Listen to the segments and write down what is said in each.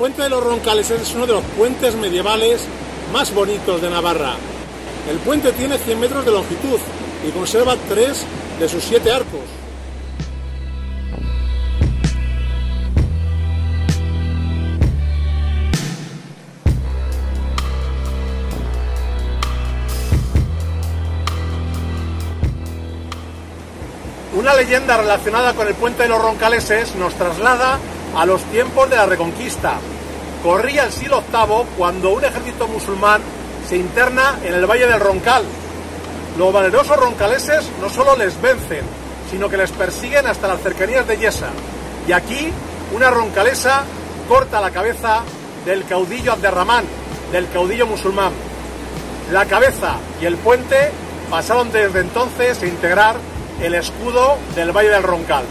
puente de los Roncaleses es uno de los puentes medievales más bonitos de Navarra. El puente tiene 100 metros de longitud y conserva 3 de sus 7 arcos. Una leyenda relacionada con el puente de los Roncaleses nos traslada a los tiempos de la Reconquista. Corría el siglo VIII cuando un ejército musulmán se interna en el Valle del Roncal. Los valerosos roncaleses no solo les vencen, sino que les persiguen hasta las cercanías de Yesa. Y aquí una roncalesa corta la cabeza del caudillo Abderramán, del caudillo musulmán. La cabeza y el puente pasaron desde entonces a integrar el escudo del Valle del Roncal.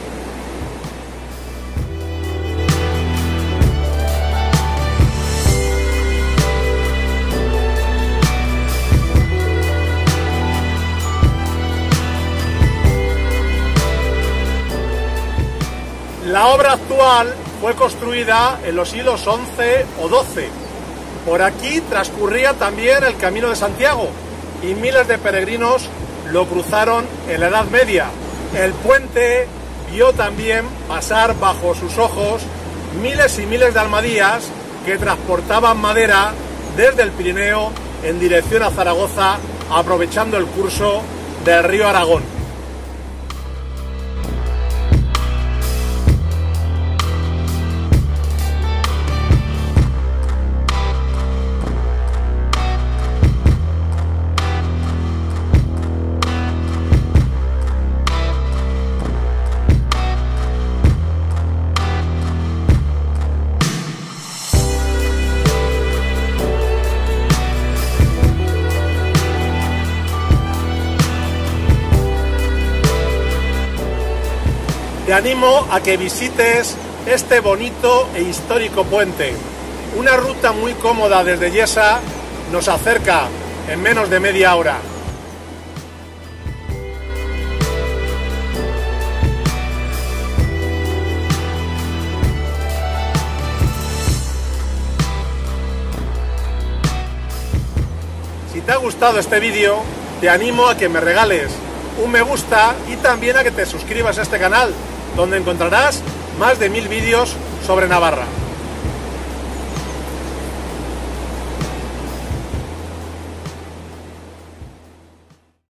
La obra actual fue construida en los siglos XI o XII. Por aquí transcurría también el Camino de Santiago y miles de peregrinos lo cruzaron en la Edad Media. El puente vio también pasar bajo sus ojos miles y miles de almadías que transportaban madera desde el Pirineo en dirección a Zaragoza, aprovechando el curso del río Aragón. Te animo a que visites este bonito e histórico puente. Una ruta muy cómoda desde Yesa nos acerca en menos de media hora. Si te ha gustado este vídeo, te animo a que me regales un me gusta y también a que te suscribas a este canal, donde encontrarás más de 1000 vídeos sobre Navarra.